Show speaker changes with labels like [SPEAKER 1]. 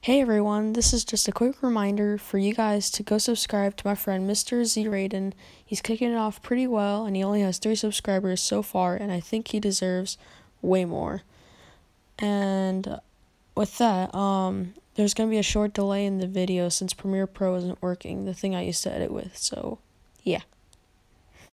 [SPEAKER 1] Hey everyone, this is just a quick reminder for you guys to go subscribe to my friend Mr. Raiden. He's kicking it off pretty well and he only has 3 subscribers so far and I think he deserves way more. And with that, there's going to be a short delay in the video since Premiere Pro isn't working, the thing I used to edit with. So, yeah.